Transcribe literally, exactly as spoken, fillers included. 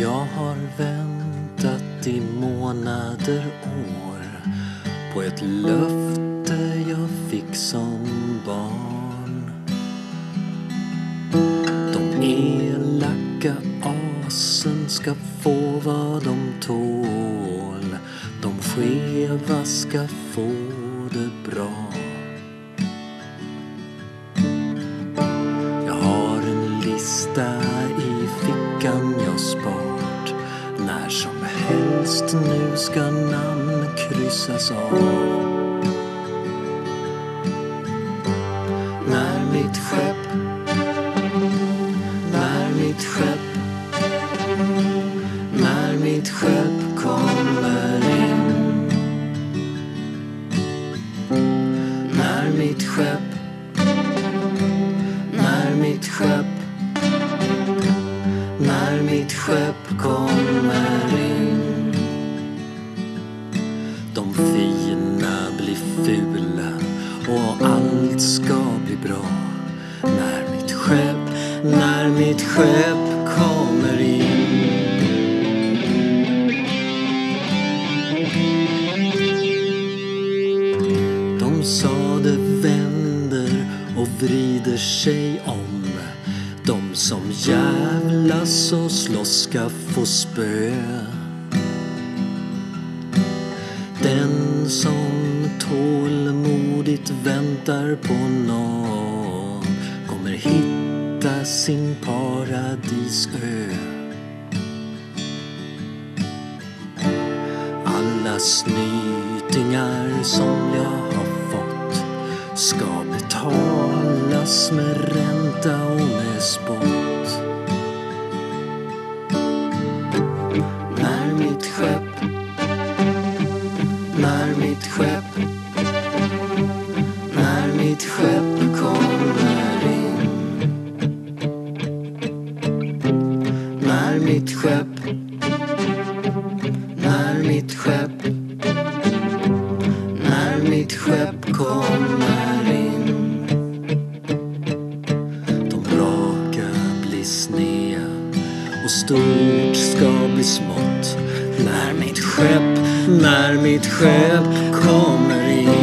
Jag har väntat i månader år på ett löfte jag fick som barn. De elaka asen ska få vad de tål. De skeva ska få det bra. Jag har en lista i fickan jag spart. När som helst nu ska namn kryssas av. När mitt skepp, när mitt skepp, när mitt skepp kommer in. När mitt skepp, när mitt skepp, när mitt skepp kommer in. De fina blir fula och allt ska bli bra. När mitt skepp, när mitt skepp kommer in. De sa det vänder och vrider sig om. De som jävlas och slåss ska få spö. Den som tålmodigt väntar på någon kommer hitta sin paradisö. Alla snytingar som jag har fått ska betalas med ränta och med spott. När mitt skepp, när mitt skepp, när mitt skepp kommer in. När mitt skepp, när mitt skepp, när mitt skepp kommer in. De raka blir snea och stort ska bli smått. När mitt skepp, när mitt skepp kommer in.